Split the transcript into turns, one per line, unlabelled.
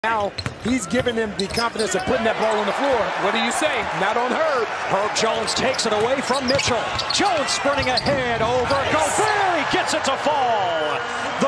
Now he's giving them the confidence of putting that ball on the floor.
What do you say?
Not on Herb.
Herb Jones takes it away from Mitchell. Jones sprinting ahead over Gobert. He gets it to fall.